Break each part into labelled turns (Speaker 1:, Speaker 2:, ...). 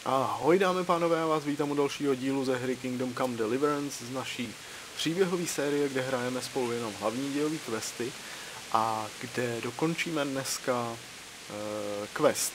Speaker 1: Ahoj dámy pánové, já vás vítám u dalšího dílu ze hry Kingdom Come Deliverance z naší příběhové série, kde hrajeme spolu jenom hlavní dějové questy a kde dokončíme dneska quest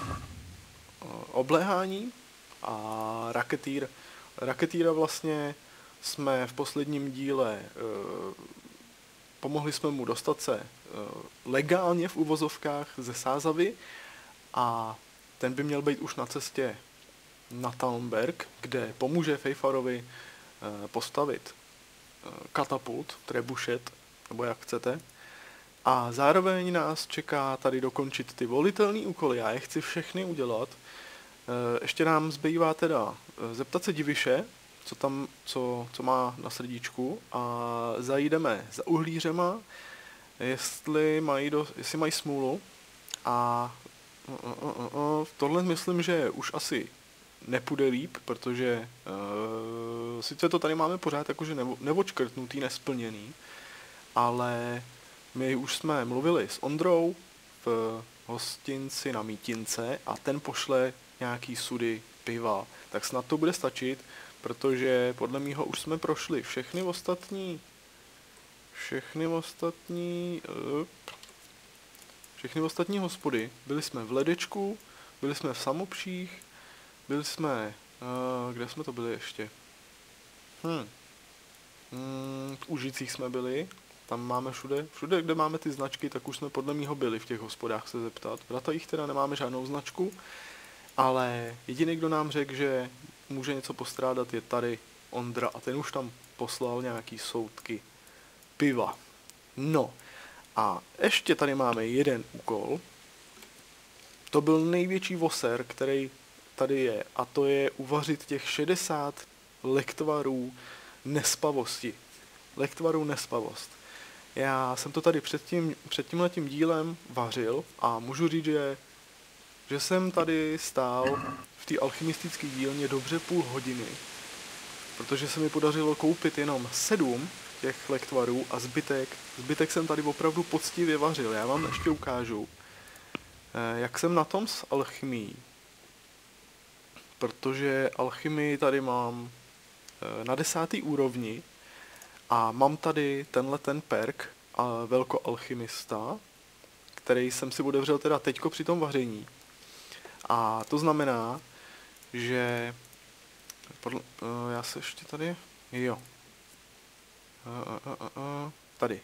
Speaker 1: obléhání a raketýr. Raketýra vlastně jsme v posledním díle pomohli jsme mu dostat se legálně v uvozovkách ze Sázavy a ten by měl být už na cestě na Talmberg, kde pomůže Fejfarovi postavit katapult, trebušet, nebo jak chcete. A zároveň nás čeká tady dokončit ty volitelné úkoly. Já je chci všechny udělat. Ještě nám zbývá teda zeptat se Diviše, co má na srdíčku, a zajdeme za uhlířema, jestli mají smůlu. A tohle myslím, že už asi nepůjde líp, protože sice to tady máme pořád jakože neočkrtnutý, nesplněný, ale my už jsme mluvili s Ondrou v hostinci na Mítince a ten pošle nějaký sudy piva. Tak snad to bude stačit, protože podle mýho už jsme prošli všechny ostatní hospody. Byli jsme v Ledečku, byli jsme v Samopších, byli jsme, kde jsme to byli ještě? V Užicích jsme byli, tam máme všude, kde máme ty značky, tak už jsme podle mýho byli v těch hospodách se zeptat. V Ratajích teda nemáme žádnou značku, ale jediný, kdo nám řekl, že může něco postrádat, je tady Ondra a ten už tam poslal nějaký soudky piva. No a ještě tady máme jeden úkol, to byl největší voser, který tady je, a to je uvařit těch 60 lektvarů nespavosti. Lektvarů nespavost. Já jsem to tady před tímhletím dílem vařil a můžu říct, že jsem tady stál v té alchymistické dílně dobře půl hodiny, protože se mi podařilo koupit jenom 7 těch lektvarů a zbytek jsem tady opravdu poctivě vařil. Já vám ještě ukážu, jak jsem na tom s alchymií. Protože alchymii tady mám na 10. úrovni a mám tady ten perk a velkoalchymista, který jsem si otevřel teda teďko při tom vaření. A to znamená, že já se ještě tady, jo, tady.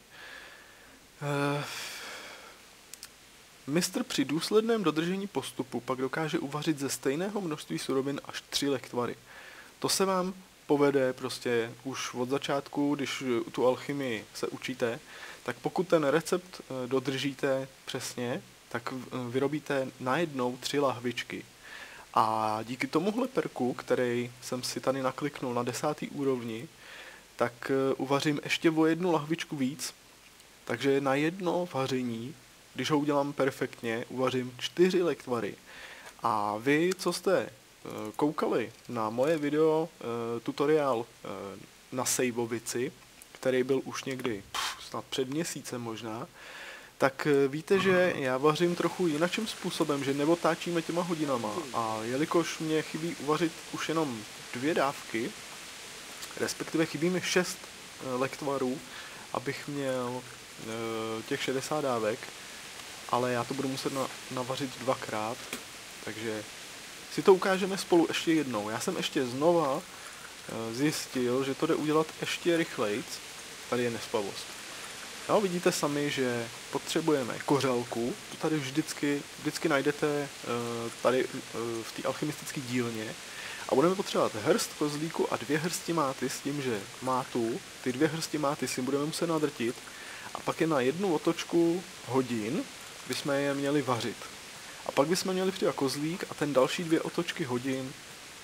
Speaker 1: Mistr při důsledném dodržení postupu pak dokáže uvařit ze stejného množství surovin až 3 lektvary. To se vám povede prostě už od začátku, když tu alchymii se učíte, tak pokud ten recept dodržíte přesně, tak vyrobíte najednou 3 lahvičky. A díky tomuhle perku, který jsem si tady nakliknul na 10. úrovni, tak uvařím ještě o 1 lahvičku víc, takže na jedno vaření, když ho udělám perfektně, uvařím 4 lektvary. A vy, co jste koukali na moje video tutoriál na sejvovici, který byl už někdy snad před měsícem možná, tak víte, že já vařím trochu jinakým způsobem, že neotáčíme těma hodinama. A jelikož mě chybí uvařit už jenom 2 dávky, respektive chybí mi 6 lektvarů, abych měl těch 60 dávek, ale já to budu muset navařit 2krát, takže si to ukážeme spolu ještě jednou. Já jsem ještě znova zjistil, že to jde udělat ještě rychlejc. Tady je nespavost. No, vidíte sami, že potřebujeme kořalku. Tu tady vždycky najdete tady v té alchymistické dílně. A budeme potřebovat hrst kozlíku a 2 hrsti máty s tím, že ty 2 hrsti máty si budeme muset nadrtit. A pak je na 1 otočku hodin bychom je měli vařit. A pak bychom měli přidat kozlík a ten další 2 otočky hodin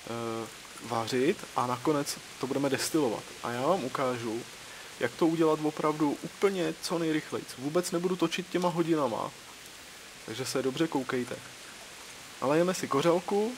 Speaker 1: vařit a nakonec to budeme destilovat. A já vám ukážu, jak to udělat opravdu úplně co nejrychleji. Vůbec nebudu točit těma hodinama, takže se dobře koukejte. Nalejeme si kořalku,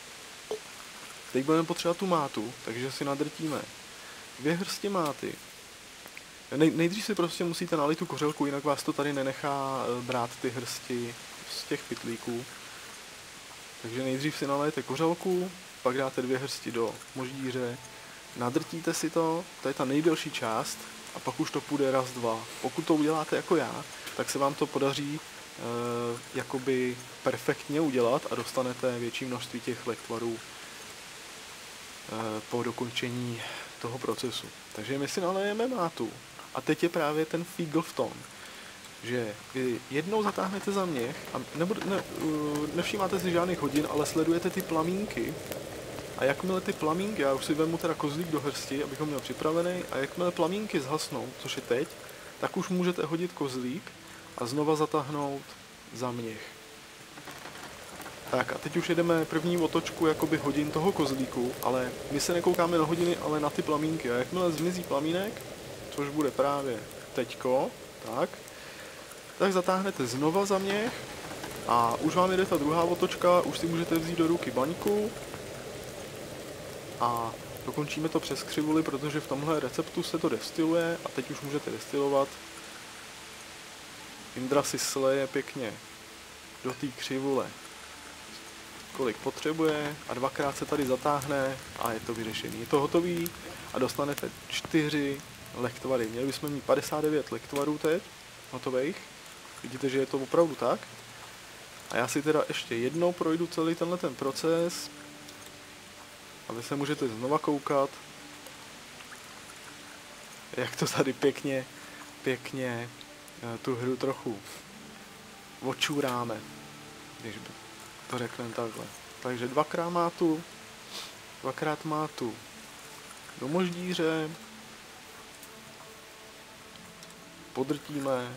Speaker 1: teď budeme potřebovat tu mátu, takže si nadrtíme 2 hrsti máty. Nejdřív si prostě musíte nalit tu kořelku, jinak vás to tady nenechá brát ty hrsti z těch pytlíků. Takže nejdřív si nalijete kořalku, pak dáte 2 hrsti do moždíře, nadrtíte si to je ta nejdelší část, a pak už to půjde raz, dva. Pokud to uděláte jako já, tak se vám to podaří jakoby perfektně udělat a dostanete větší množství těch lektvarů po dokončení toho procesu. Takže my si nalejeme mátu a teď je právě ten fígl v tom, že vy jednou zatáhnete za měch a nevšímáte si žádných hodin, ale sledujete ty plamínky a jakmile ty plamínky, já už si vezmu teda kozlík do hrsti, abych ho měl připravený, a jakmile plamínky zhasnou, což je teď, tak už můžete hodit kozlík a znova zatáhnout za měch. Tak a teď už jedeme první otočku jakoby hodin toho kozlíku, ale my se nekoukáme na hodiny, ale na ty plamínky. A jakmile zmizí plamínek, což bude právě teďko, tak zatáhnete znova za měch a už vám jede ta druhá otočka, už si můžete vzít do ruky baňku a dokončíme to přes křivuli, protože v tomhle receptu se to destiluje a teď už můžete destilovat. Indra si sleje pěkně do té křivule, kolik potřebuje, a dvakrát se tady zatáhne a je to vyřešený. Je to hotový a dostanete 4 lektvary. Měli bychom mít 59 lektvarů teď, hotových. Vidíte, že je to opravdu tak. A já si teda ještě jednou projdu celý tenhle ten proces a vy se můžete znova koukat, jak to tady pěkně tu hru trochu očůráme, když to řekneme takhle. Takže dvakrát mátu do moždíře, podrtíme,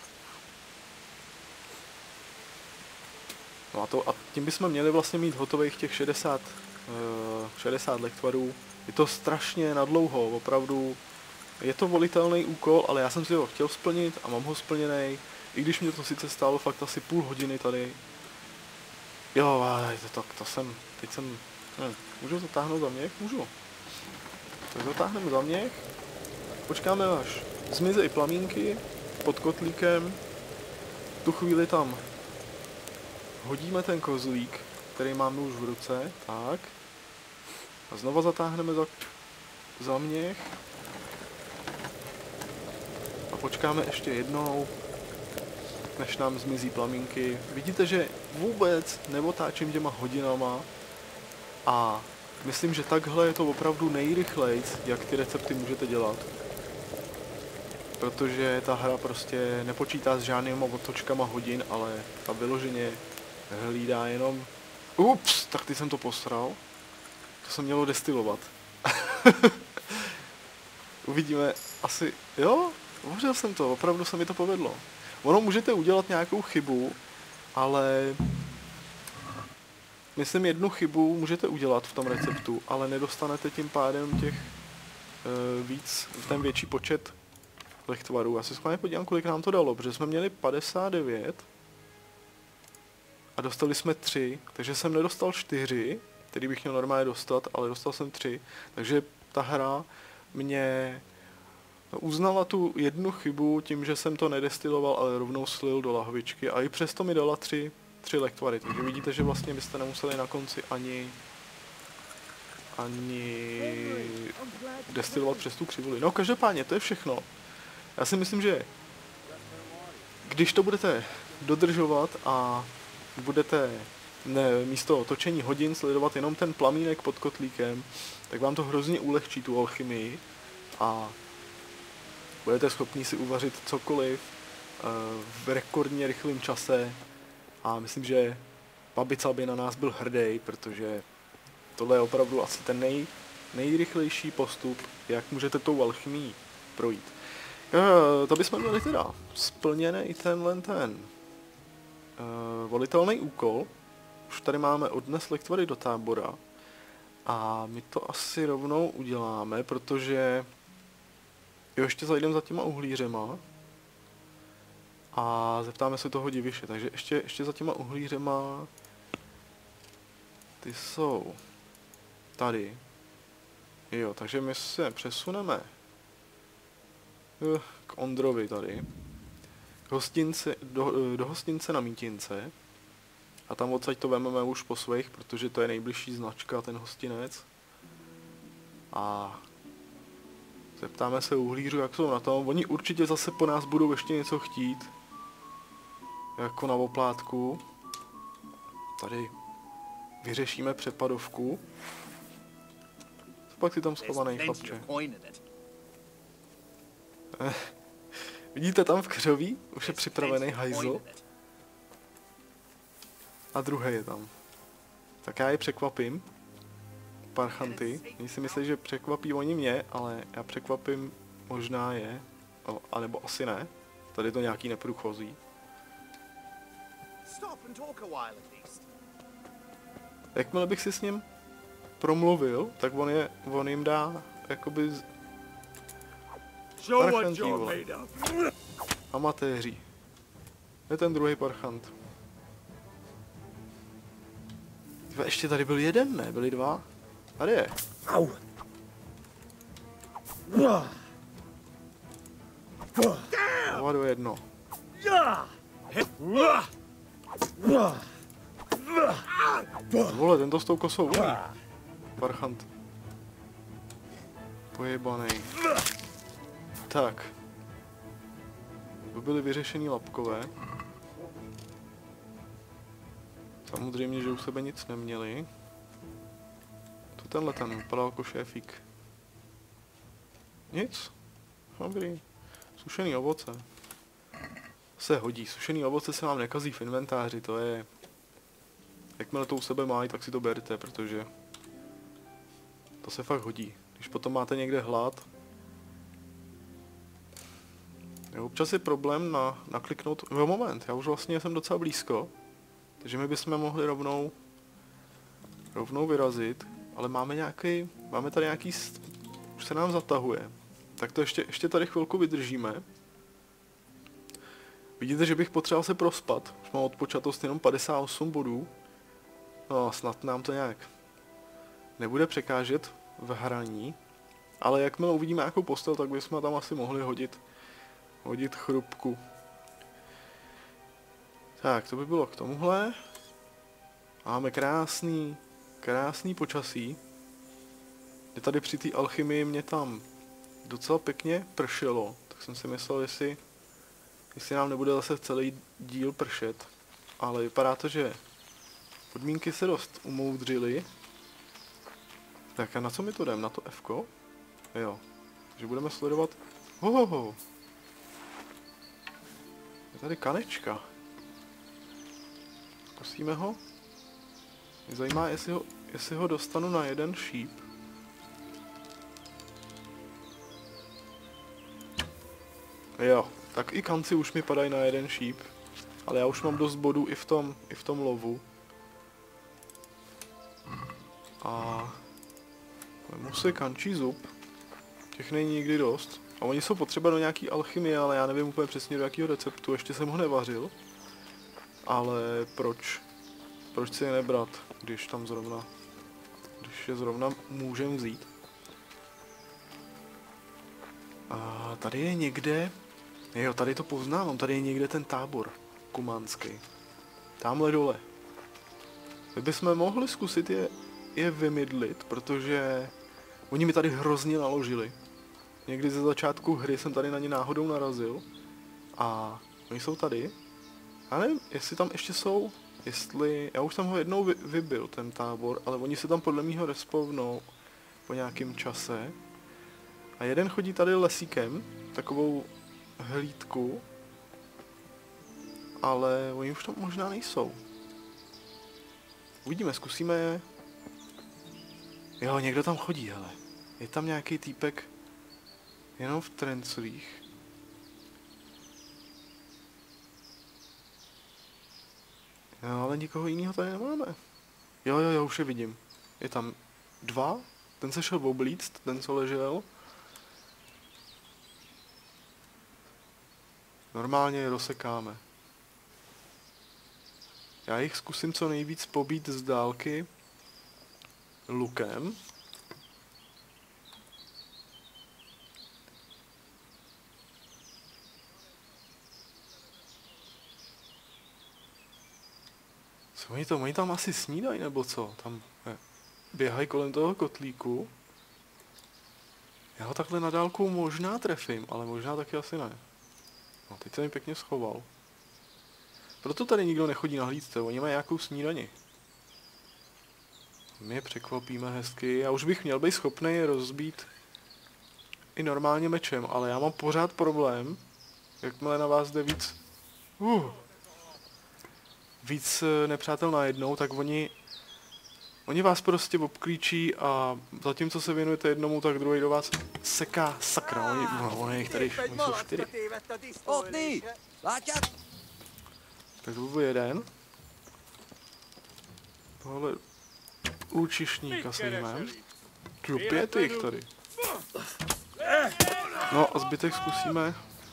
Speaker 1: no a tím bychom měli vlastně mít hotových těch 60 lektvarů. Je to strašně nadlouho, opravdu. Je to volitelný úkol, ale já jsem si ho chtěl splnit a mám ho splněný, i když mě to sice stálo fakt asi půl hodiny tady. Jo, můžu zatáhnout za měch? Můžu. Tak zatáhneme za měch, počkáme až zmizej plamínky pod kotlíkem, v tu chvíli tam hodíme ten kozlík, který máme už v ruce, tak. A znova zatáhneme za měch. A počkáme ještě jednou, než nám zmizí plamínky. Vidíte, že vůbec neotáčím těma hodinama a myslím, že takhle je to opravdu nejrychlejc, jak ty recepty můžete dělat. Protože ta hra prostě nepočítá s žádnýma otočkama hodin, ale ta vyloženě hlídá jenom... Ups, tak ty jsem to posral. To se mělo destilovat. Uvidíme, asi... Jo, uvařil jsem to, opravdu se mi to povedlo. Ono můžete udělat nějakou chybu, ale... Myslím, jednu chybu můžete udělat v tom receptu, ale nedostanete tím pádem těch ten větší počet lektvarů. Já se schválně podívám, kolik nám to dalo, protože jsme měli 59 a dostali jsme 3, takže jsem nedostal 4, který bych měl normálně dostat, ale dostal jsem 3, takže ta hra mě uznala tu jednu chybu tím, že jsem to nedestiloval, ale rovnou slil do lahvičky a i přesto mi dala 3 lektvary, takže vidíte, že vlastně byste nemuseli na konci ani destilovat přes tu křivuli. No každopádně, to je všechno. Já si myslím, že když to budete dodržovat a budete místo točení hodin sledovat jenom ten plamínek pod kotlíkem, tak vám to hrozně ulehčí tu alchymii a budete schopni si uvařit cokoliv v rekordně rychlém čase a myslím, že Babica by na nás byl hrdý, protože tohle je opravdu asi ten nejrychlejší postup, jak můžete tou alchymii projít. To bychom měli teda splněný ten volitelný úkol. Už tady máme odnes lektvary do tábora a my to asi rovnou uděláme, protože ještě zajdeme za těma uhlířema a zeptáme se toho diviše. Takže ještě za těma uhlířema, ty jsou tady. Jo, takže my se přesuneme k Ondrovi tady, do hostince na Mítince A tam odsaď to vememe už po svých, protože to je nejbližší značka, ten hostinec. A zeptáme se uhlířů, jak jsou na tom. Oni určitě zase po nás budou ještě něco chtít. Jako na oplátku. Tady vyřešíme přepadovku. Co pak si tam schovaný, chlapče? Vidíte tam v křoví? Už je připravený hajzl. A druhý je tam. Tak já je překvapím. Parchanty. Oni si myslí, že překvapí oni mě, ale já překvapím možná je. No, anebo asi ne. Tady je to nějaký neprůchozí. Jakmile bych si s ním promluvil, tak on jim dá jakoby parchantí, vole. Amatéři. Je ten druhý parchant. Ještě tady byl jeden, ne? Byli dva? Tady je. Dva do jedno. Vole, tento s tou kosou umí. Parchant. Pojebanej. Tak. To byly vyřešený lapkové. Samozřejmě, že u sebe nic neměli. To tenhle ten vypadal jako šéfík. Nic. Dobrý. Sušený ovoce. Se hodí. Sušený ovoce se vám nekazí v inventáři, to je... Jakmile to u sebe mají, tak si to berte, protože... To se fakt hodí. Když potom máte někde hlad... Jo, občas je problém nakliknout... Jo, moment, já už vlastně jsem docela blízko. Takže my bychom mohli rovnou vyrazit. Ale máme tady nějaký... Už se nám zatahuje. Tak to ještě tady chvilku vydržíme. Vidíte, že bych potřeboval se prospat. Už mám odpočatost jenom 58 bodů. No, snad nám to nějak nebude překážet v hraní. Ale jakmile uvidíme nějakou postel, tak bychom tam asi mohli hodit chrupku. Tak, to by bylo k tomuhle. Máme krásný počasí. Je tady při té alchymii mě tam docela pěkně pršelo. Tak jsem si myslel, jestli nám nebude zase celý díl pršet. Ale vypadá to, že podmínky se dost umoudřily. Tak a na co mi to jdem? Na to F-ko? Jo. Takže budeme sledovat... Hohoho. Je tady kanečka. Zkusíme ho. Mě zajímá, jestli ho dostanu na jeden šíp. Jo, tak i kanci už mi padají na jeden šíp. Ale já už mám dost bodů i v tom lovu. A... Vemu si kančí zub. Těch není nikdy dost. A oni jsou potřeba do nějaký alchymie, ale já nevím úplně přesně do jakého receptu. Ještě jsem ho nevařil. Ale proč si je nebrat, když je zrovna můžem vzít. A tady je někde... Jo, tady to poznávám, tady je někde ten tábor kumánský. Támhle dole. My bychom mohli zkusit je vymydlit, protože oni mi tady hrozně naložili. Někdy ze začátku hry jsem tady na ně náhodou narazil. A oni jsou tady. Já nevím, jestli tam ještě jsou, já už jsem ho jednou vybil, ten tábor, ale oni se tam podle mýho respawnou po nějakém čase. A jeden chodí tady lesíkem, takovou hlídku, ale oni už tam možná nejsou. Uvidíme, zkusíme je. Jo, někdo tam chodí, hele. Je tam nějaký týpek jenom v trenclích. Jo, ale nikoho jiného tady nemáme. Jo, už je vidím. Je tam dva, ten se šel oblíct, ten co ležel. Normálně je rozsekáme. Já jich zkusím co nejvíc pobít z dálky lukem. Oni tam asi snídají, nebo co? Tam běhají kolem toho kotlíku. Já ho takhle na dálku možná trefím, ale možná taky asi ne. No, teď se mi pěkně schoval. Proto tady nikdo nechodí na hlídce, oni mají nějakou snídani. My je překvapíme hezky. Já už bych měl být schopný je rozbít i normálně mečem, ale já mám pořád problém, jakmile na vás jde víc nepřátel najednou, tak oni vás prostě obklíčí a zatímco se věnujete jednomu, tak druhý do vás seká sakra. Oni je jich tady, oni jsou 4. Tak to byl jeden. Tohle účišníka si jmem. 5 jich tady. No a zbytek zkusíme.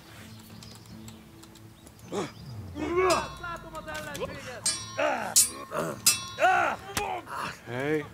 Speaker 1: Hej.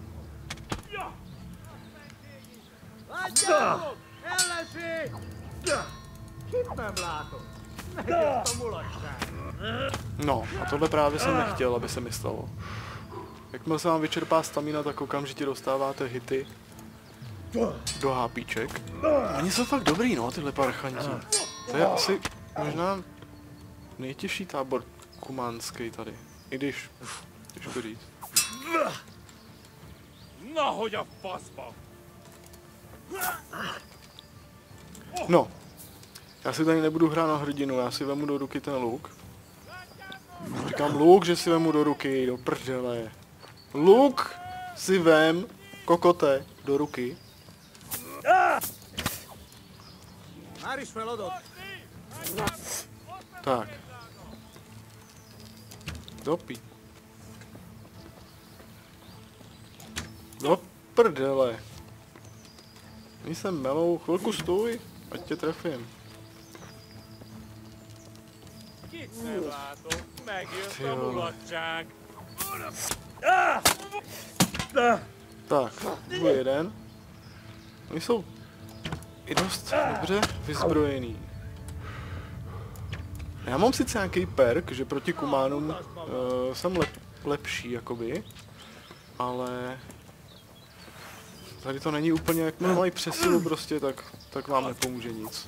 Speaker 1: No, a tohle právě jsem nechtěl, aby se mi stalo. Jakmile se vám vyčerpá stamina, tak okamžitě dostáváte hity do hápíček. Oni jsou fakt dobrý, no, tyhle parchanti. To je asi možná nejtěžší tábor kumánský tady. I když, těžko říct. No, já si tady nebudu hrát na hrdinu, já si vemu do ruky ten luk. Říkám luk, že si vemu do ruky, do prdele. Luk si vem, kokote, do ruky. Tak. Dopí. Do prdele. Oni se melou, chvilku stůj, ať tě trefím. Tak, to byl jeden. Oni jsou i dost dobře vyzbrojený. Já mám sice nějaký perk, že proti kumánům jsem lepší, jakoby, ale tady to není úplně, jakmile mají přesilu prostě, tak vám nepomůže nic.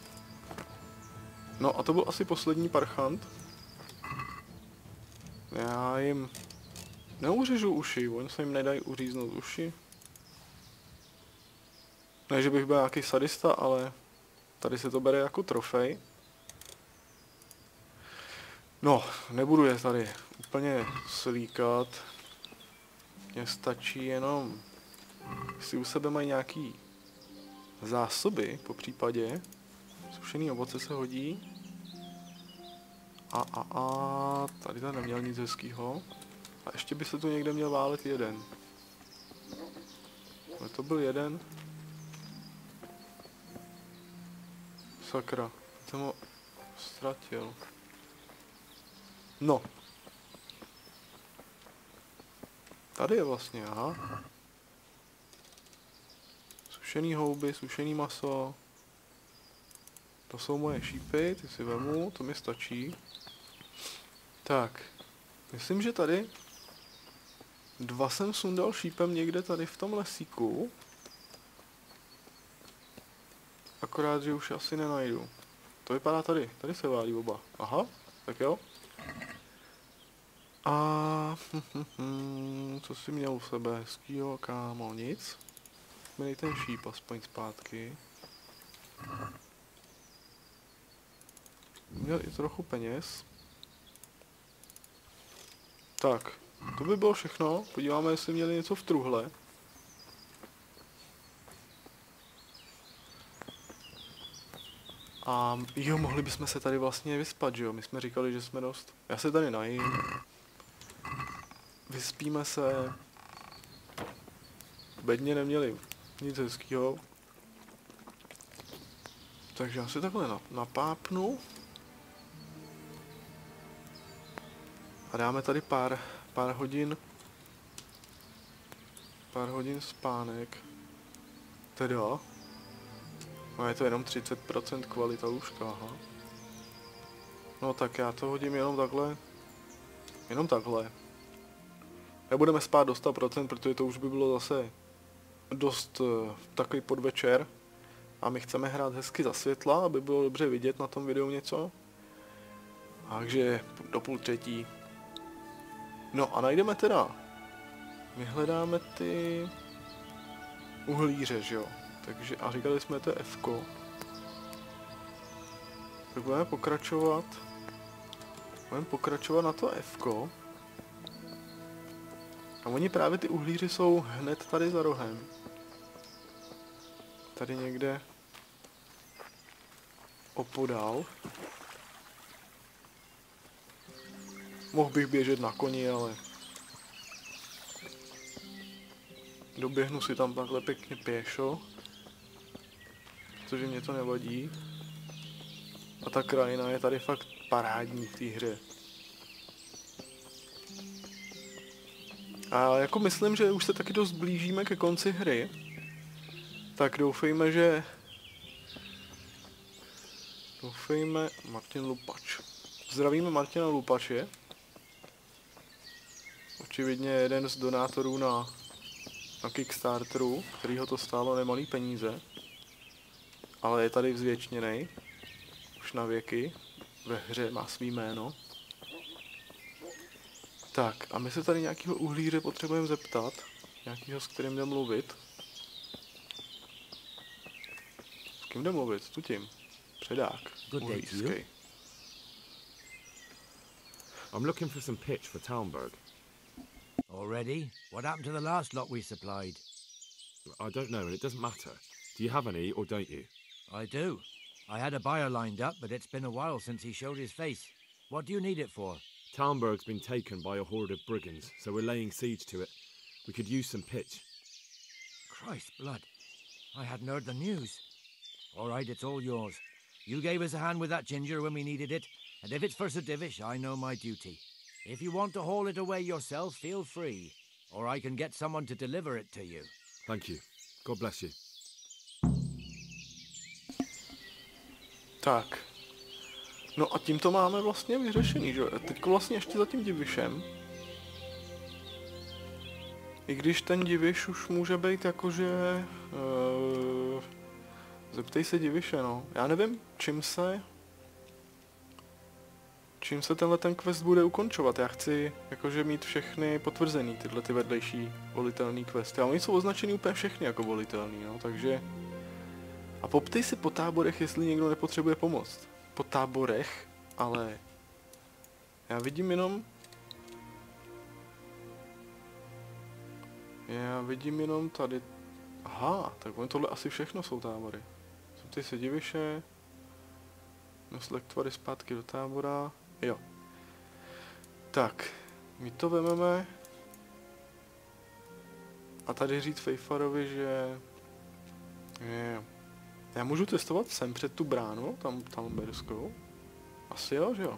Speaker 1: No a to byl asi poslední parchant. Já jim neuřežu uši, oni se jim nedají uříznout uši. Ne, že bych byl nějaký sadista, ale tady se to bere jako trofej. No, nebudu je tady úplně slíkat. Mně stačí jenom, jestli u sebe mají nějaký zásoby, po případě. Sušený ovoce se hodí. Tady to neměl nic hezkýho. A ještě by se tu někde měl válet jeden. Ale to byl jeden. Sakra, jsem ho ztratil. No. Tady je vlastně, aha. Sušený houby, sušený maso. To jsou moje šípy, ty si vemu, to mi stačí. Tak, myslím, že tady 2 jsem sundal šípem někde tady v tom lesíku. Akorát, že už asi nenajdu. To vypadá tady, tady se válí oba. Aha, tak jo. A co jsi měl u sebe hezkýho, kámo, nic. Měli ten šíp aspoň zpátky. Měl i trochu peněz. Tak, to by bylo všechno. Podíváme, jestli měli něco v truhle. A jo, mohli bychom se tady vlastně vyspat, že jo? My jsme říkali, že jsme dost. Já se tady najím. Vyspíme se. Bedně neměli nic hezkýho. Takže já si takhle napápnu. A dáme tady pár hodin. Pár hodin spánek. Teda. No je to jenom 30% kvalita lůžka, aha. No tak já to hodím jenom takhle. Jenom takhle. Nebudeme spát do 100%, protože to už by bylo zase dost takový podvečer. A my chceme hrát hezky za světla, aby bylo dobře vidět na tom videu něco. Takže do 2:30. No a najdeme teda. My hledáme ty uhlíře, že jo. Takže a říkali jsme, to je F-ko. Tak budeme pokračovat. Budeme pokračovat na to F-ko. A oni právě ty uhlíři jsou hned tady za rohem. Tady někde opodál. Mohl bych běžet na koni, ale doběhnu si tam takhle pěkně pěšo, protože mě to nevadí. A ta krajina je tady fakt parádní v té hře. A jako myslím, že už se taky dost blížíme ke konci hry. Tak doufejme, že... Martin Lupač. Zdravíme Martina Lupače. Očividně jeden z donátorů na Kickstarteru, kterýho to stálo nemalý peníze. Ale je tady vzvěčněnej. Už na věky. Ve hře má svý jméno. Tak, a my se tady nějakého uhlíře potřebujeme zeptat. Nějakýho, s kterým jde mluvit. S kým jde mluvit? Tu tím. Předák. Uhlířský.
Speaker 2: I'm looking for some pitch for Talmberg.
Speaker 3: Already? What happened to the last lot we supplied?
Speaker 2: I don't know, and it doesn't matter. Do you have any, or don't you?
Speaker 3: I do. I had a buyer lined up, but it's been a while since he showed his face. What do you need it for?
Speaker 2: Talmberg's been taken by a horde of brigands, so we're laying siege to it. We could use some pitch.
Speaker 3: Christ's blood. I hadn't heard the news. All right, it's all yours. You gave us a hand with that ginger when we needed it, and if it's for Sir Divish, I know my duty. If you want to haul it away yourself, feel free, or I can get someone to deliver it to you.
Speaker 2: Thank you. God bless you.
Speaker 1: Tak. No a tím to máme vlastně vyřešený, že? Teď vlastně ještě za tím divišem. I když ten diviš už může být jakože... Zeptej se diviše, no. Já nevím, čím se tenhle ten quest bude ukončovat. Já chci jakože mít všechny potvrzený, tyhle ty vedlejší volitelný questy. A oni jsou označený úplně všechny jako volitelný, no, takže... A poptej si po táborech, jestli někdo nepotřebuje pomoc. Po táborech, ale... Já vidím jenom tady... Aha, tak oni tohle asi všechno jsou tábory. Zeptej se diviše... Noslektvary zpátky do tábora... Jo. Tak, my to vememe. A tady říct Fejfarovi, že... Já můžu testovat sem před tu bránu, tam Talmberskou. Asi jo, že jo.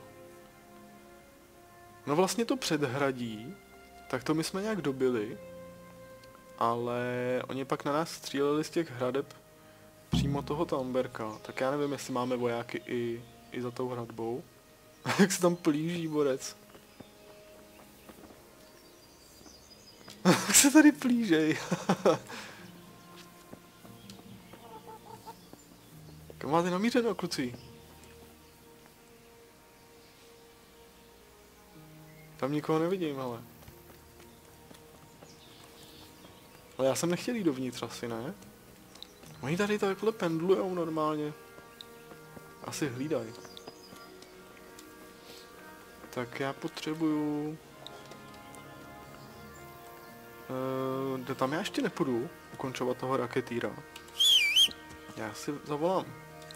Speaker 1: No vlastně to předhradí, tak to my jsme nějak dobili. Ale oni pak na nás stříleli z těch hradeb přímo toho Talmberka. Tak já nevím, jestli máme vojáky i za tou hradbou. Jak se tam plíží borec. Jak se tady plížej. Kam máte namířeno, kluci? Tam nikoho nevidím, ale. Ale já jsem nechtěl jít dovnitř asi, ne? Oni tady takhle pendlujou normálně. Asi hlídají. Tak já potřebuju... tam já ještě nepůjdu ukončovat toho raketýra. Já si zavolám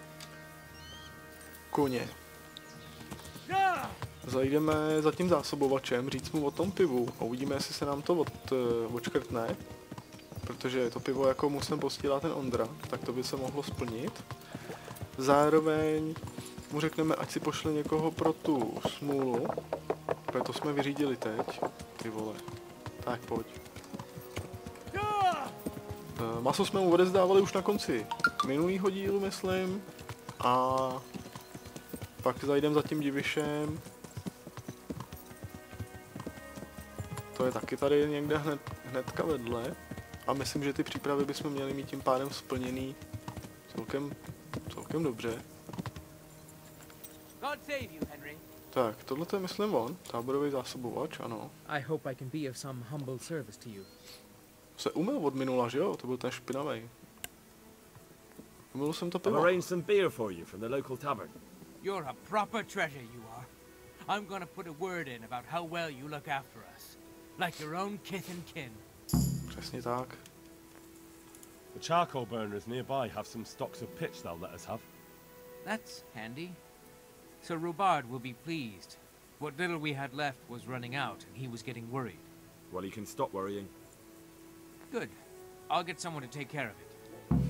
Speaker 1: koně. Zajdeme za tím zásobovačem, říct mu o tom pivu a uvidíme, jestli se nám to odškrtne. Protože to pivo jako mu sem posílá ten Ondra, tak to by se mohlo splnit. Zároveň mu řekneme, ať si pošle někoho pro tu smůlu. Protože to jsme vyřídili teď. Ty vole. Tak pojď. Maso jsme mu odezdávali už na konci minulýho dílu, myslím. A pak zajdem za tím divišem. To je taky tady někde hnedka vedle. A myslím, že ty přípravy bychom měli mít tím pádem splněný celkem dobře.
Speaker 4: God save you, Henry.
Speaker 1: Tak, tohle je myslím on, táborový zásobovač, ano.
Speaker 4: I hope I can be of some humble service to you.
Speaker 1: Se umyl od minula, že jo? To byl ten špinavej. Umyl jsem to
Speaker 2: I've
Speaker 1: pivo.
Speaker 2: arranged some beer for you from the local tavern.
Speaker 4: You're a proper treasure, you are. I'm gonna put a word in about how well you look after us. Like your own kith and kin.
Speaker 1: Přesně tak.
Speaker 2: The charcoal burners nearby have some stocks of pitch they'll let us have.
Speaker 4: That's handy. Sir Rubard will be pleased. What little we had left was running out, and he was getting worried.
Speaker 2: Well, you can stop worrying.
Speaker 4: Good. I'll get someone to take care of it.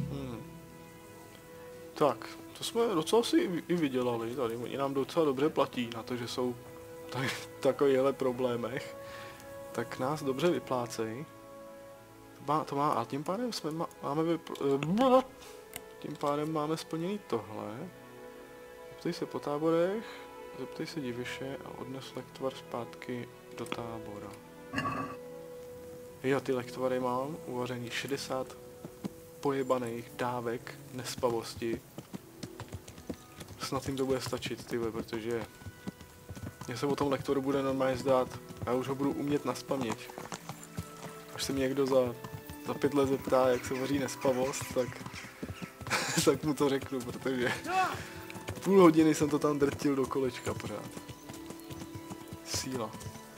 Speaker 1: Tak, to jsme docela si i vydělali tady. Oni nám docela dobře platí na to, že jsou tady v takovýchhle problémech. Tak nás dobře vyplácejí. A tím pádem tím pádem máme splněný tohle. Zeptej se po táborech, zeptej se diviše a odnes lektvar zpátky do tábora. Jo, ty lektvary mám uvařený 60 pojebaných dávek nespavosti. Snad jim to bude stačit, tyhle, protože mně se o tom lektvaru bude normálně zdát. Já už ho budu umět naspaměť. Až se mě někdo za 5 let zeptá, jak se vaří nespavost, tak mu to řeknu, protože půl hodiny jsem to tam drtil do kolečka pořád. Síla.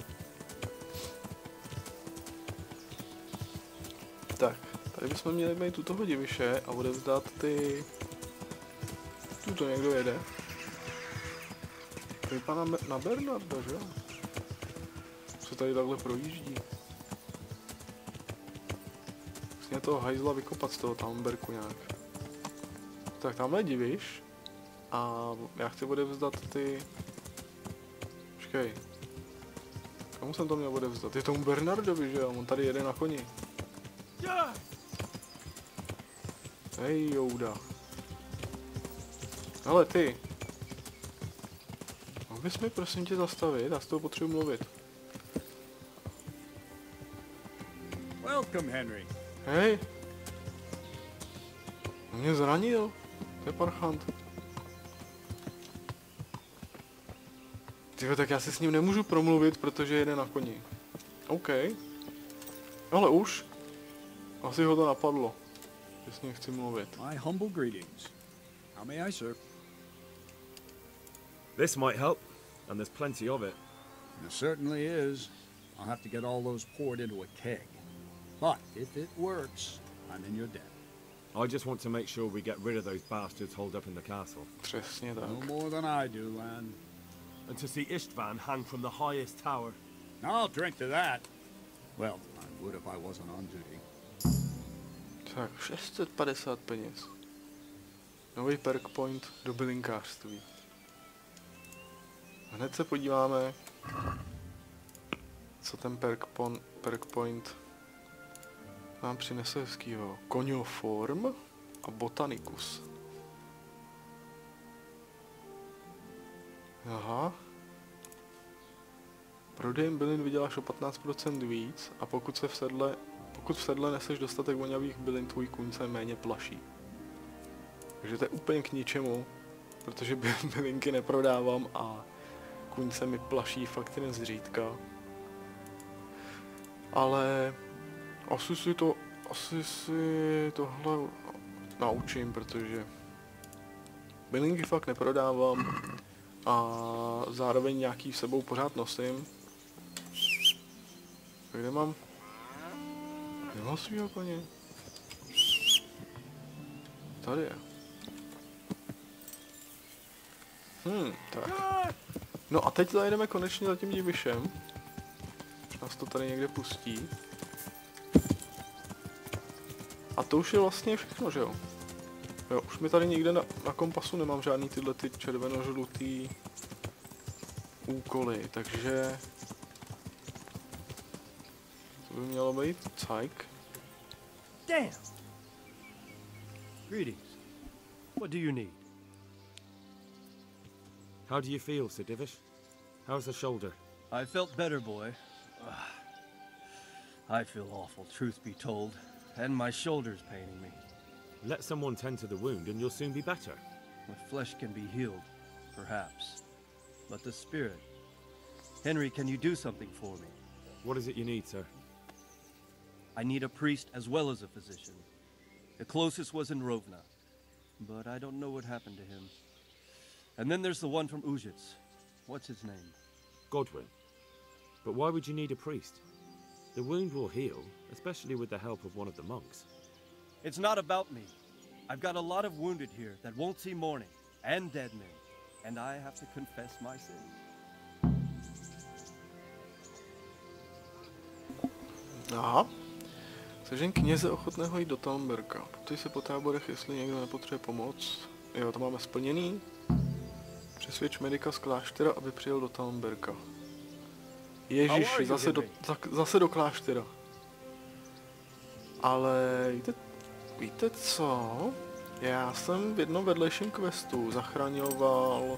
Speaker 1: Tak, tady bychom měli mít u toho diviše a odevzdat ty... Tu někdo jede. To vypadá na Bernarda, že jo? Co tady takhle projíždí? Musíme toho hajzla vykopat z toho Tamberku nějak. Tak tamhle je diviš. A já chci odevzdat ty... Počkej. Komu jsem to měl odevzdat? Je tomu Bernardovi, že jo? On tady jede na koni. Hej, Jouda. Ale ty. Mohl bys mi prosím tě zastavit? Já s toho potřebuji mluvit.
Speaker 5: Welcome, Henry.
Speaker 1: Hej. On mě zranil. To je parchant. Tyjo, tak já si s ním nemůžu promluvit, protože jede na koni. OK. Ale už. Asi ho to napadlo. Že s ním chci mluvit.
Speaker 5: My humble greetings. How may I serve?
Speaker 2: This might help, and there's plenty of it.
Speaker 5: There certainly is. I'll have to get all those poured into a keg. But if it works, I'm in your debt.
Speaker 2: I just want to make sure we get rid of those bastards holed up in the castle.
Speaker 1: Přesně tak.
Speaker 5: No more than I do, Lan.
Speaker 2: And to see Istvan hang from the highest tower.
Speaker 5: I'll drink to that. Well, I would if I wasn't on duty.
Speaker 1: Tak, 650 peněz. Nový perk point do bylinkářství. Hned se podíváme, co ten perk point nám přinese hezkýho. Konioform a botanicus. Aha. Prodejem bylin vyděláš o 15% víc a pokud v sedle neseš dostatek vonavých bylin, tvůj kůň se méně plaší. Takže to je úplně k ničemu, protože bylinky neprodávám a kůň se mi plaší fakt jen zřídka. Ale asi si tohle naučím, protože bylinky fakt neprodávám a zároveň nějaký sebou pořád nosím. Kde mám svýho koně? Tady je. Tak. No a teď zajedeme konečně za tím divišem. Nás to tady někde pustí. A to už je vlastně všechno, že jo? Jo, už mi tady nikde na kompasu nemám žádný tyhle ty červeno-žlutý úkoly, takže... To by mělo být cajk.
Speaker 6: Damn! Greetings. What do you need?
Speaker 2: How do you feel, Sir Divish? How's the shoulder?
Speaker 6: I felt better, boy. I feel awful, truth be told, and my shoulder's paining me.
Speaker 2: Let someone tend to the wound and you'll soon be better.
Speaker 6: My flesh can be healed, perhaps, but the spirit... Henry, can you do something for me?
Speaker 2: What is it you need, sir?
Speaker 6: I need a priest as well as a physician. The closest was in Rovna, but I don't know what happened to him. And then there's the one from Uzhitz. What's his name?
Speaker 2: Godwin. But why would you need a priest? The wound will heal, especially with the help of one of the monks.
Speaker 6: It's not about me. I've got a lot of wounded here that won't see morning, and dead men, and I have to confess my sins.
Speaker 1: Aha. Sežeň kněze ochotného jít do Talmberka. Ptej se po táborech, jestli někdo nepotřebuje pomoc. Jo, to máme splněný. Přesvědč medika z kláštera, aby přijel do Talmberka. Ježiši, zase do kláštera. Ale víte co? Já jsem v jednom vedlejším questu zachraňoval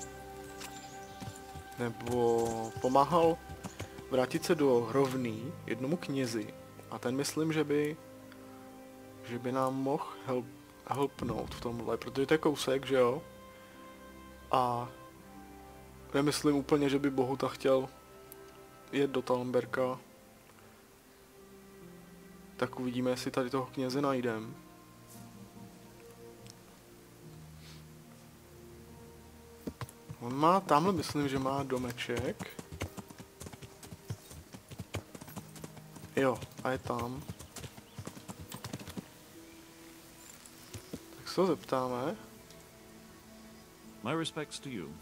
Speaker 1: nebo pomáhal vrátit se do Rovný jednomu knězi a ten myslím, že by nám mohl helpnout v tomhle, protože to je kousek, že jo? A nemyslím úplně, že by Bohuta chtěl jet do Talmberka. Tak uvidíme, jestli tady toho kněze najdem. On má, tamhle myslím, že má domeček. Jo, a je tam. Tak se ho zeptáme.
Speaker 7: My respects to you.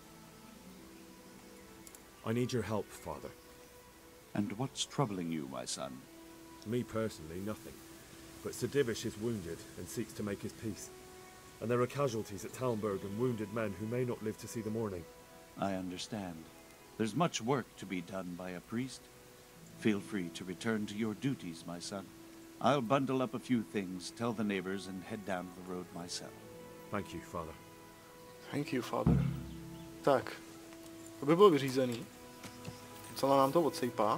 Speaker 2: I need your help, Father.
Speaker 7: And what's troubling you, my son?
Speaker 2: Me personally, nothing. But Sir Divish is wounded and seeks to make his peace. And there are casualties at Talmberg and wounded men who may not live to see the morning.
Speaker 7: I understand. There's much work to be done by a priest. Feel free to return to your duties, my son. I'll bundle up a few things, tell the neighbors, and head down the road myself.
Speaker 2: Thank you, Father.
Speaker 1: Thank you, Father. Tak, to by bylo vyřízený. Celá nám to odsejpá.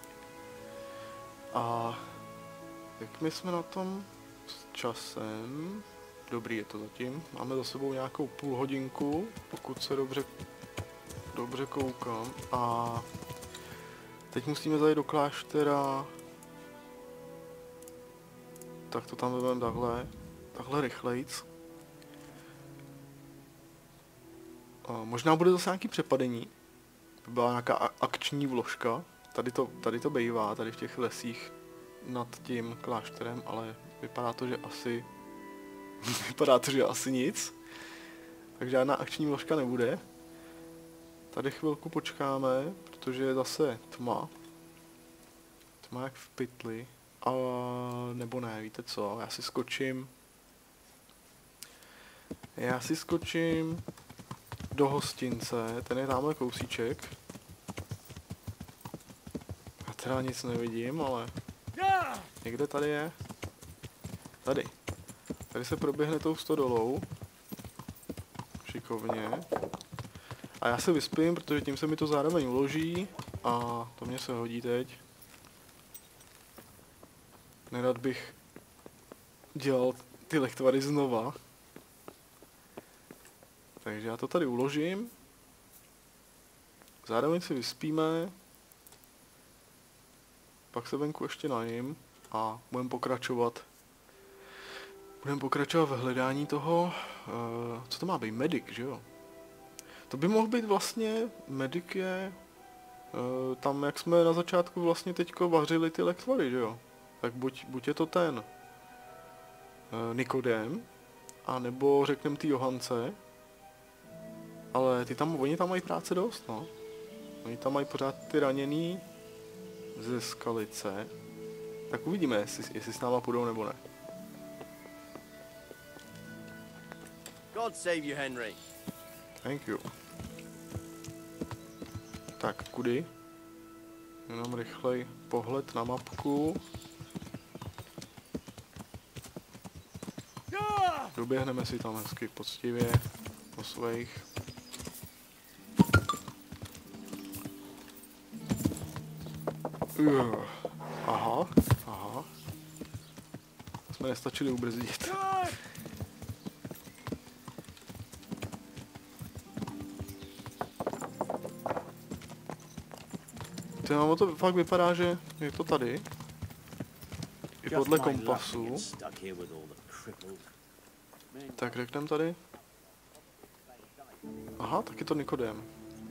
Speaker 1: A jak my jsme na tom s časem? Dobrý je to zatím. Máme za sebou nějakou půl hodinku, pokud se dobře koukám. A teď musíme zajít do kláštera. Tak to tam vezmeme takhle rychlejc. A možná bude zase nějaký přepadení. To byla nějaká akční vložka. Tady to bejvá, tady v těch lesích nad tím klášterem, ale vypadá to, že asi nic. Tak žádná akční vložka nebude. Tady chvilku počkáme, protože je zase tma. Tma jak v pytli. A nebo ne, víte co, já si skočím do hostince, ten je tamhle kousíček. Já teda nic nevidím, ale někde tady je. Tady se proběhne tou stodolou. Šikovně. A já se vyspím, protože tím se mi to zároveň uloží a to mě se hodí teď. Nerad bych dělal ty lektvary znova. Takže já to tady uložím. Zároveň si vyspíme. Pak se venku ještě najím a budeme pokračovat. V hledání toho, co to má být, medic, že jo? To by mohl být vlastně, medic je tam, jak jsme na začátku vlastně teďko vařili ty lektvary, že jo? Tak buď je to ten Nikodem, a nebo řekneme ty Johance, ale oni tam mají práce dost, no. Oni tam mají pořád ty raněný ze Skalice. Tak uvidíme, jestli s náma půjdou nebo ne.
Speaker 8: God save you, Henry.
Speaker 1: Thank you. Tak, kudy? Jenom rychlej pohled na mapku. Doběhneme si tam hezky poctivě po svých. Aha. jsme nestačili ubrzdit. To fakt vypadá, že je to tady. I podle kompasu. Tak řekneme tady. Aha, tak je to Nikodem.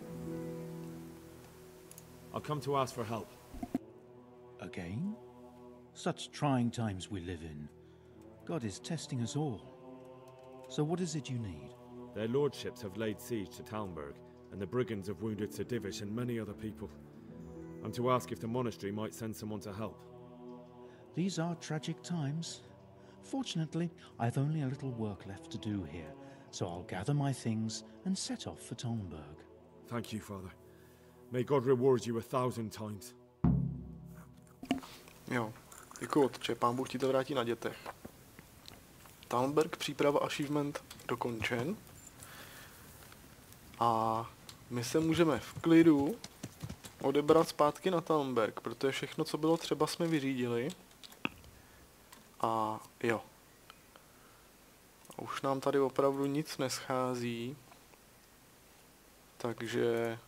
Speaker 2: I'll come to ask for help.
Speaker 9: Again? Such trying times we live in. God is testing us all. So what is it you need?
Speaker 2: Their lordships have laid siege to Talmberg, and the brigands have wounded Sir Divish and many other people. I'm to ask if the monastery might send someone to help.
Speaker 9: These are tragic times. Fortunately, I've only a little work left to do here, so I'll gather my things and set off for Talmberg.
Speaker 2: Thank you, Father. May God reward you 1,000 times.
Speaker 1: Jo, děkuji, otče, pán Bůh ti to vrátí na dětech. Talmberg, příprava achievement dokončen. A my se můžeme v klidu odebrat zpátky na Talmberg, protože všechno, co bylo třeba, jsme vyřídili. A jo. A už nám tady opravdu nic neschází. Takže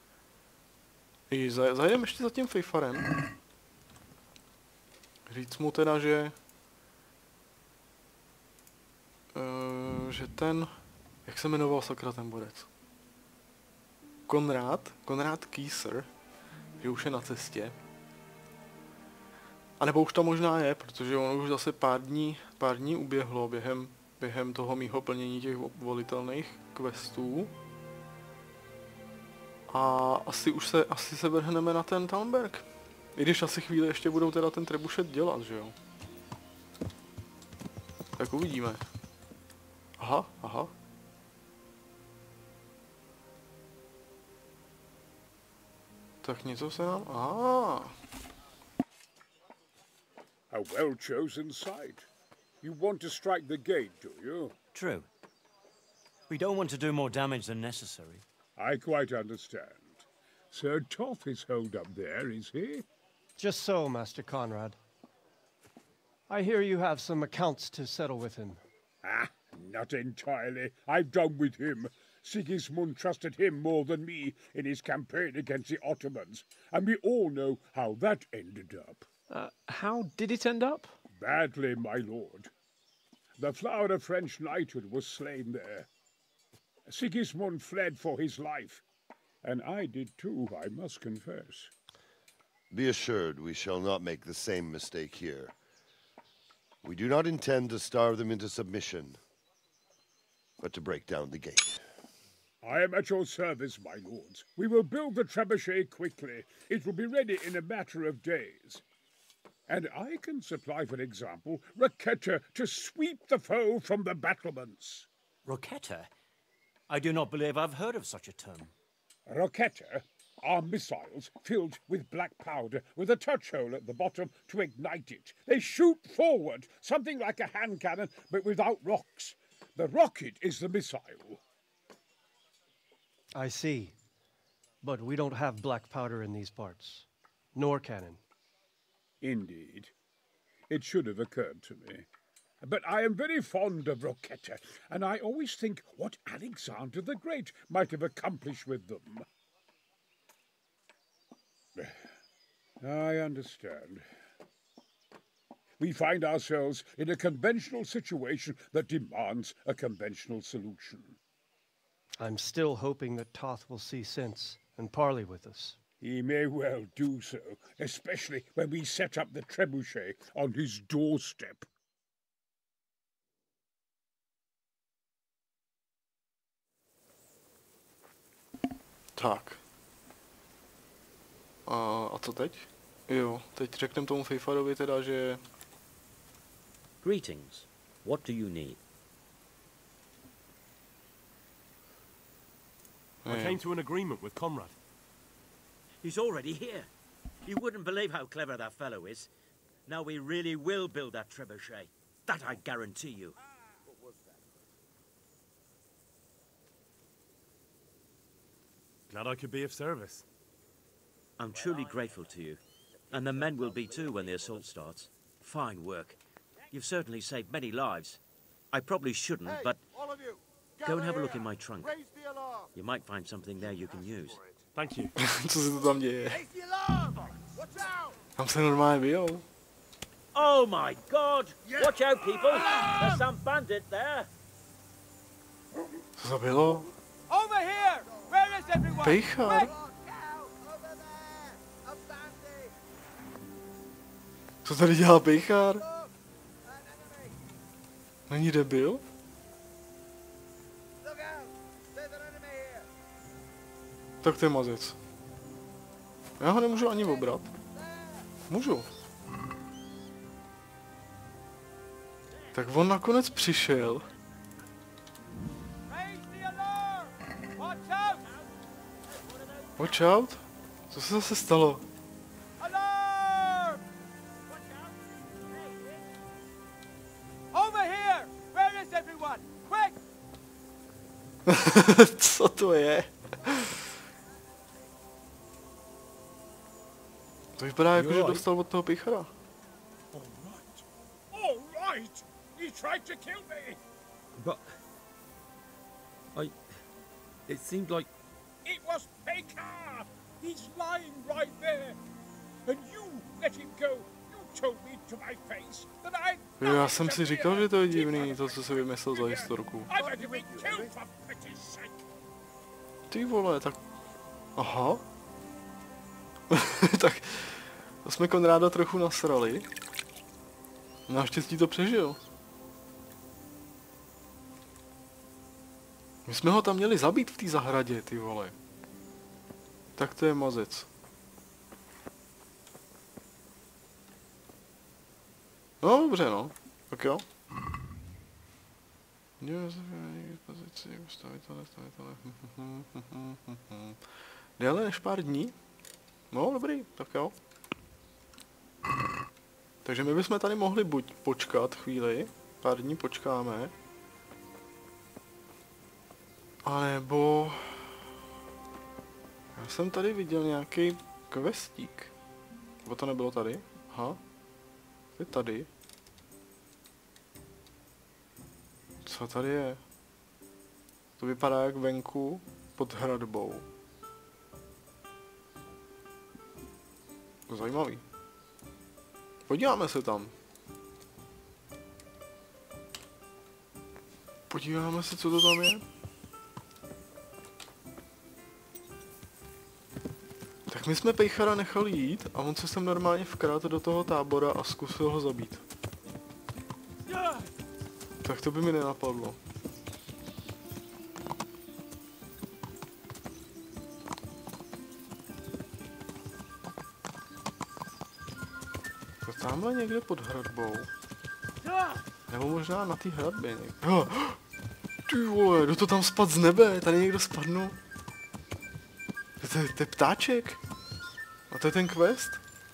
Speaker 1: zajdeme ještě za tím fejfarem. Říct mu teda, že ten, jak se jmenoval sakra ten borec? Konrad Kieser, že už je na cestě. A nebo už to možná je, protože ono už zase pár dní uběhlo během toho mýho plnění těch volitelných questů. A asi se vrhneme na ten Talmberg. I když asi chvíli ještě budou teda ten trebušet dělat, že jo? Tak uvidíme. Aha. Tak něco se nám...
Speaker 10: A well-chosen site. You want to strike the gate, do you?
Speaker 11: True. We don't want to do more damage than necessary.
Speaker 10: I quite understand. Sir Toth is holed up there, is he?
Speaker 12: Just so, Master Conrad. I hear you have some accounts to settle with him.
Speaker 10: Ah, not entirely. I've done with him. Sigismund trusted him more than me in his campaign against the Ottomans, and we all know how that ended up.
Speaker 12: How did it end up?
Speaker 10: Badly, my lord. The flower of French knighthood was slain there. Sigismund fled for his life, and I did too, I must confess.
Speaker 13: Be assured we shall not make the same mistake here. We do not intend to starve them into submission, but to break down the gate.
Speaker 10: I am at your service, my lords. We will build the trebuchet quickly. It will be ready in a matter of days. And I can supply, for example, Roketa to sweep the foe from the battlements.
Speaker 11: Roketa? I do not believe I've heard of such a term.
Speaker 10: Roketa are missiles filled with black powder with a touch hole at the bottom to ignite it. They shoot forward, something like a hand cannon, but without rocks. The rocket is the missile.
Speaker 12: I see. But we don't have black powder in these parts. Nor cannon.
Speaker 10: Indeed. It should have occurred to me. But I am very fond of Roketa, and I always think what Alexander the Great might have accomplished with them. I understand. We find ourselves in a conventional situation that demands a conventional solution.
Speaker 12: I'm still hoping that Toth will see sense and parley with us.
Speaker 10: He may well do so, especially when we set up the trebuchet on his doorstep.
Speaker 1: Tak. A co teď? Jo, teď řekneme tomu Fejfarovi teda, že...
Speaker 14: Greetings. What do you need?
Speaker 2: I came to an agreement with Conrad.
Speaker 14: He's already here. You wouldn't believe how clever that fellow is. Now we really will build that trebuchet. That I guarantee you.
Speaker 2: Glad I could be of service.
Speaker 14: I'm truly grateful to you. And the men will be too when the assault starts. Fine work. You've certainly saved many lives. I probably shouldn't, but go and have a look in my trunk. You might find something there you can use.
Speaker 2: Thank you.
Speaker 1: Co se to tam děje? Tam se normálně bijou.
Speaker 14: Oh my God! Watch out, people! There's some bandit there.
Speaker 1: Co to bylo?
Speaker 15: Over here! Where is everyone?
Speaker 1: Pejchar? Co tady dělá pejchar? Není debil? Tak to je mazec. Já ho nemůžu ani obrat. Můžu. Tak on nakonec přišel. Watch out! Co se zase stalo?
Speaker 15: Over here! Where is everyone? Quick!
Speaker 1: Co to je? To vypadá jako, že dostal od toho pejchara.
Speaker 10: All right! He tried to kill me!
Speaker 6: But... It seemed like...
Speaker 10: It was Pekar! He's lying right there! And you let him go! You told me to my face that I...
Speaker 1: Já jsem si říkal, že to je divný, to, co si vymyslel za historku.
Speaker 10: I let him be killed for pity's sake!
Speaker 1: Ty vole, tak... Aha. Tak... To jsme Konráda trochu nasrali. Naštěstí to přežil. My jsme ho tam měli zabít v té zahradě, ty vole. Tak to je mazec. No dobře, no. Tak jo. Déle než pár dní? No dobrý, tak jo. Takže my bychom tady mohli buď počkat chvíli, pár dní počkáme, anebo... Já jsem tady viděl nějaký questík. Nebo to nebylo tady? Aha. To je tady. Co tady je? To vypadá jak venku pod hradbou. Zajímavý. Podíváme se tam. Podíváme se, co to tam je. Tak my jsme pejchara nechali jít a on se sem normálně vkradl do toho tábora a zkusil ho zabít. Tak to by mi nenapadlo. To tamhle někde pod hradbou. Nebo možná na té hradbě někde. Ty vole, kdo to tam spadl z nebe? Tady někdo spadnul. To je ptáček. A to je ten quest?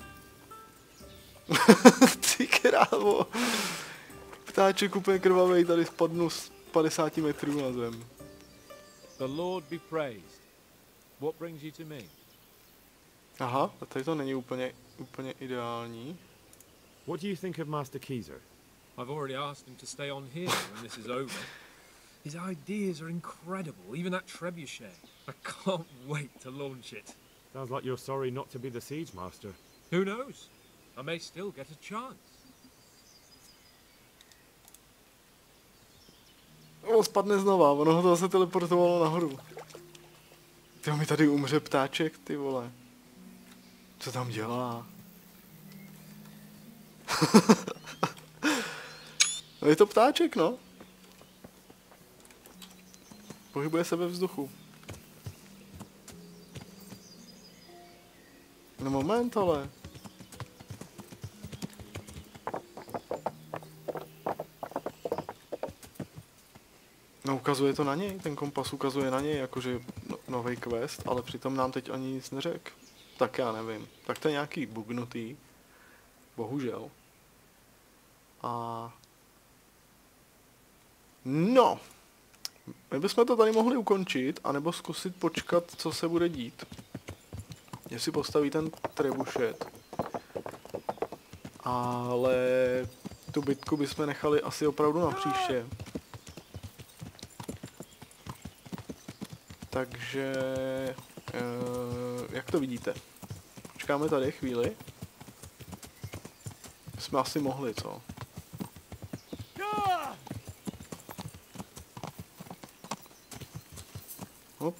Speaker 1: Ty krávo. Ptáček úplně krvavej, tady spadnu z 50 metrů na zem.
Speaker 16: The Lord be praised. What brings you to me?
Speaker 1: Aha, a tady to není úplně ideální.
Speaker 2: What do you think of Master Keezer?
Speaker 16: I've already asked him to stay on here when this is over. His ideas are incredible, even that trebuchet. I can't wait to launch it.
Speaker 2: Sounds like you're sorry not to be the siege master.
Speaker 16: Who knows? I may still get a chance.
Speaker 1: On spadne znova, ono ho to zase teleportovalo nahoru. Tyjo, mi tady umře ptáček, ty vole. Co tam dělá? No je to ptáček, no. Pohybuje se ve vzduchu. No moment, ale. No ukazuje to na něj, ten kompas ukazuje na něj, jakože nový quest, ale přitom nám teď ani nic neřekl. Tak já nevím. Tak to je nějaký bugnutý. Bohužel. A... No. My bychom to tady mohli ukončit, anebo zkusit počkat, co se bude dít. Jestli postaví ten trebušet. Ale Tu bitku bychom nechali asi opravdu na příště. Takže, jak to vidíte? Počkáme tady chvíli. Jsme asi mohli, co? Hop.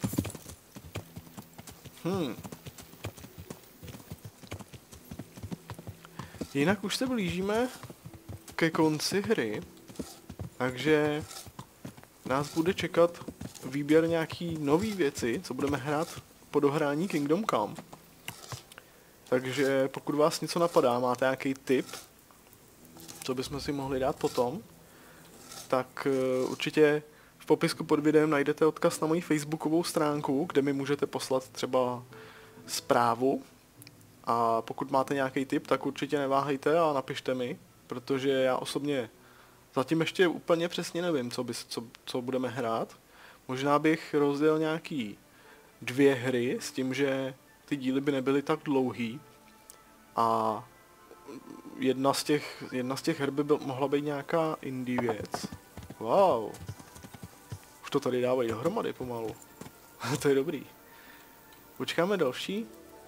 Speaker 1: Jinak už se blížíme ke konci hry, takže nás bude čekat výběr nějaký nový věci, co budeme hrát po dohrání Kingdom Come. Takže pokud vás něco napadá, máte nějaký tip, co bychom si mohli dát potom, tak určitě v popisku pod videem najdete odkaz na moji facebookovou stránku, kde mi můžete poslat třeba zprávu. A pokud máte nějaký tip, tak určitě neváhejte a napište mi, protože já osobně zatím ještě úplně přesně nevím, co budeme hrát. Možná bych rozdělil nějaký 2 hry s tím, že ty díly by nebyly tak dlouhý a jedna z těch her by mohla být nějaká indie věc. Wow. Už to tady dávají dohromady pomalu. To je dobrý. Počkáme další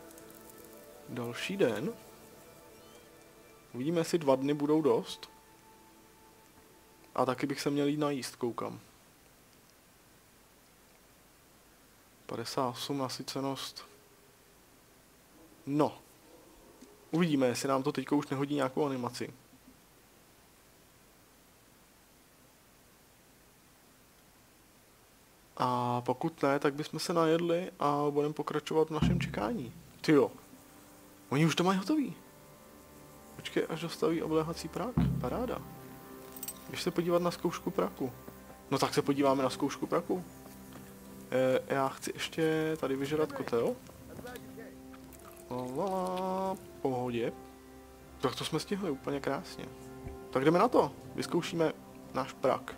Speaker 1: den. Uvidíme, jestli 2 dny budou dost. A taky bych se měl jít najíst, koukám. 58 nasycenost. No. Uvidíme, jestli nám to teďka už nehodí nějakou animaci. A pokud ne, tak bychom se najedli a budeme pokračovat v našem čekání. Tyjo. Oni už to mají hotový. Počkej, až dostaví obléhací prák. Paráda. Když se podívat na zkoušku praku. No tak se podíváme na zkoušku praku. Já chci ještě tady vyžrat kotel. Pohodě. Tak to jsme stihli úplně krásně. Tak jdeme na to. Vyzkoušíme náš prak.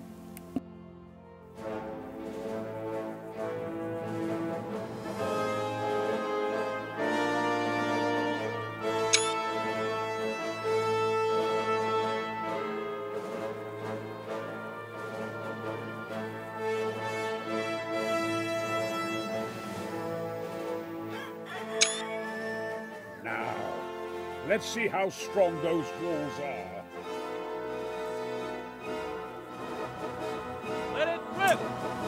Speaker 10: Let's see how strong those walls are.
Speaker 15: Let it rip!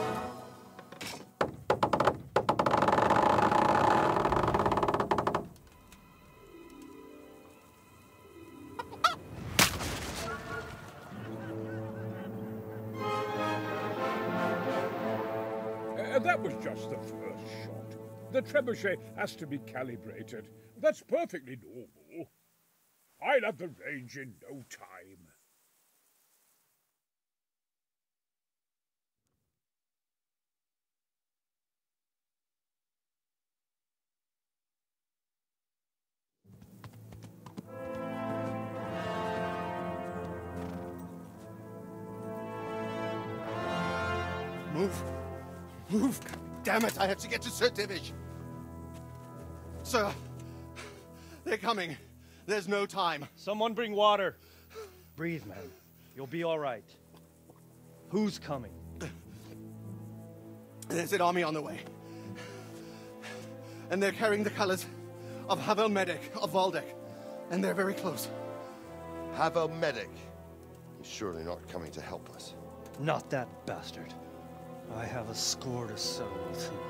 Speaker 10: That was just the first shot. The trebuchet has to be calibrated. That's perfectly normal. I'll have the range in no time.
Speaker 17: Move. Move. Damn it, I have to get to Sir Divish. Sir, they're coming. There's no time.
Speaker 11: Someone bring water. Breathe, man. You'll be all right. Who's coming?
Speaker 17: There's an army on the way. And they're carrying the colors of Havel Medic of Valdek. And they're very close.
Speaker 13: Havel Medic. He's surely not coming to help us.
Speaker 11: Not that bastard. I have a score to settle with him.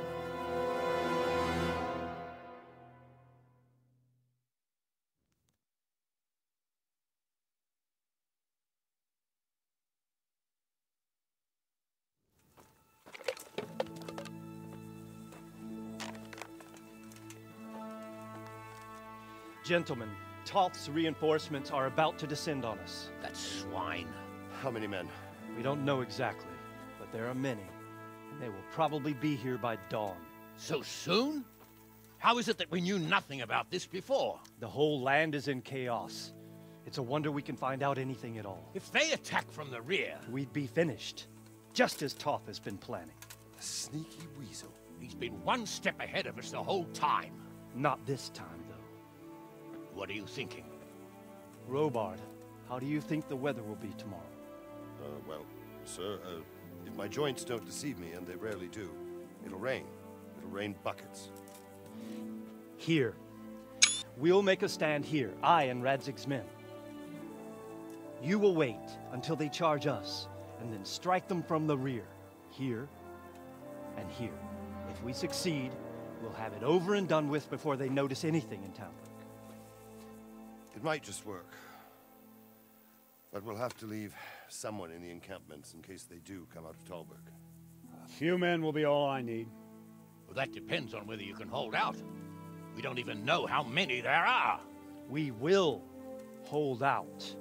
Speaker 11: Gentlemen, Toth's reinforcements are about to descend on us.
Speaker 17: That swine. How many men?
Speaker 11: We don't know exactly, but there are many. And they will probably be here by dawn.
Speaker 14: So soon? How is it that we knew nothing about this before?
Speaker 11: The whole land is in chaos. It's a wonder we can find out anything at all.
Speaker 14: If they attack from the rear...
Speaker 11: We'd be finished. Just as Toth has been planning.
Speaker 17: The sneaky weasel.
Speaker 14: He's been one step ahead of us the whole time.
Speaker 11: Not this time, though.
Speaker 14: What are you thinking?
Speaker 11: Robard,
Speaker 9: How do you think the weather will be tomorrow?
Speaker 13: Well, sir, if my joints don't deceive me, and they rarely do, it'll rain. It'll rain buckets.
Speaker 11: Here. We'll make a stand here, I and Radzig's men. You will wait until they charge us, and then strike them from the rear. Here and here. If we succeed, we'll have it over and done with before they notice anything in Talmberg.
Speaker 13: It might just work. But we'll have to leave someone in the encampments in case they do come out of Talberg.
Speaker 5: A few men will be all I need.
Speaker 18: Well, that depends on whether you can hold out. We don't even know how many there are.
Speaker 11: We will hold out.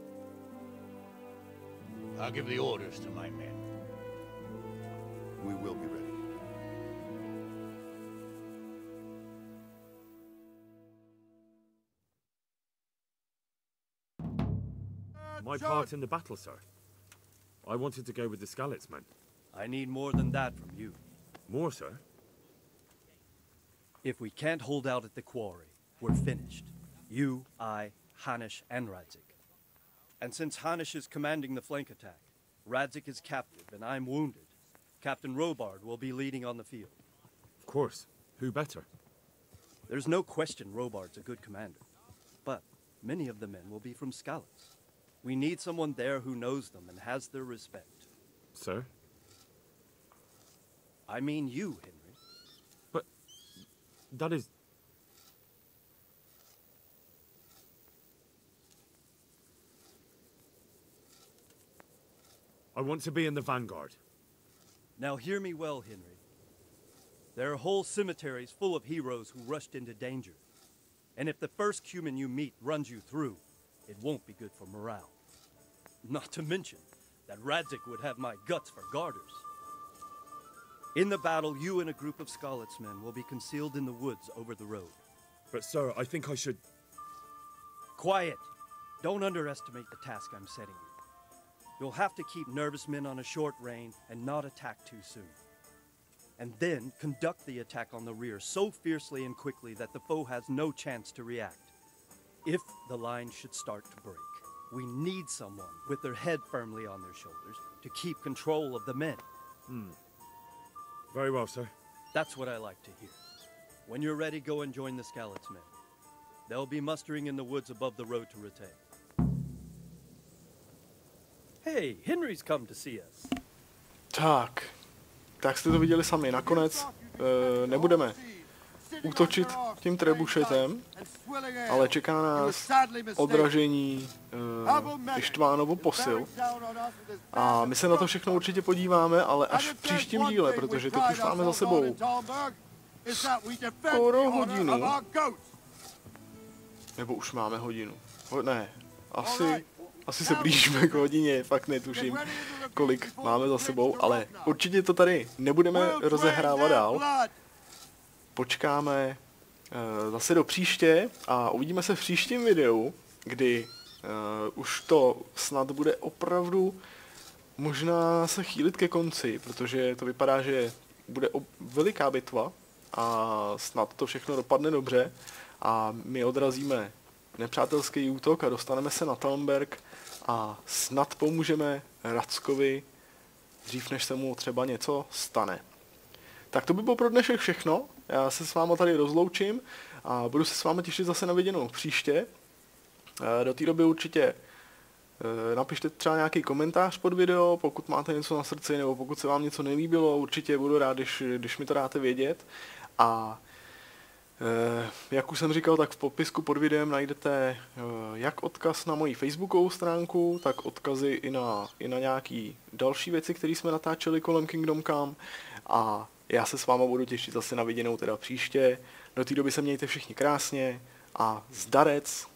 Speaker 18: I'll give the orders to my men.
Speaker 13: We will be ready.
Speaker 2: My part in the battle, sir. I wanted to go with the Skalitz men.
Speaker 6: I need more than that from you.
Speaker 2: More, sir?
Speaker 6: If we can't hold out at the quarry, we're finished. You, I, Hanush, and Radzig. And since Hanush is commanding the flank attack, Radzig is captive and I'm wounded, Captain Robard will be leading on the field.
Speaker 2: Of course. Who better?
Speaker 6: There's no question Robard's a good commander. But many of the men will be from Skalitz. We need someone there who knows them and has their respect.
Speaker 2: Sir?
Speaker 6: I mean you, Henry.
Speaker 2: But that is... I want to be in the vanguard.
Speaker 6: Now hear me well, Henry. There are whole cemeteries full of heroes who rushed into danger. And if the first human you meet runs you through, it won't be good for morale. Not to mention that Radzig would have my guts for garters. In the battle, you and a group of Skalitz men will be concealed in the woods over the road.
Speaker 2: But sir, I think I should...
Speaker 6: Quiet! Don't underestimate the task I'm setting you. You'll have to keep nervous men on a short rein and not attack too soon. And then conduct the attack on the rear so fiercely and quickly that the foe has no chance to react. If the line should start to break, we need someone with their head firmly on their shoulders to keep control of the men.
Speaker 2: Very well, sir.
Speaker 6: That's what I like to hear. When you're ready, go and join the Skalitz men. They'll be mustering in the woods above the road to Ratay. Hey, Henry's come to see us.
Speaker 1: Tak jste to viděli sami. Nakonec nebudeme útočit tím trebušetem, ale čeká nás odražení Ištvánovo posil. A my se na to všechno určitě podíváme, ale až v příštím díle, protože teď už máme za sebou skoro hodinu. Nebo už máme hodinu. Ne, asi se blížíme k hodině, fakt netuším, kolik máme za sebou, ale určitě to tady nebudeme rozehrávat dál. Počkáme zase do příště a uvidíme se v příštím videu, kdy už to snad bude opravdu možná se chýlit ke konci, protože to vypadá, že bude veliká bitva a snad to všechno dopadne dobře a my odrazíme nepřátelský útok a dostaneme se na Talmberg a snad pomůžeme Radzkovi dřív, než se mu třeba něco stane. Tak to by bylo pro dnešek všechno. Já se s váma tady rozloučím a budu se s váma těšit zase na viděnou příště. Do té doby určitě napište třeba nějaký komentář pod video, pokud máte něco na srdci nebo pokud se vám něco nelíbilo, určitě budu rád, když mi to dáte vědět. A jak už jsem říkal, tak v popisku pod videem najdete jak odkaz na moji facebookovou stránku, tak odkazy i na nějaký další věci, které jsme natáčeli kolem Kingdom Come. A já se s váma budu těšit zase na viděnou teda příště. Do té doby se mějte všichni krásně a zdarec!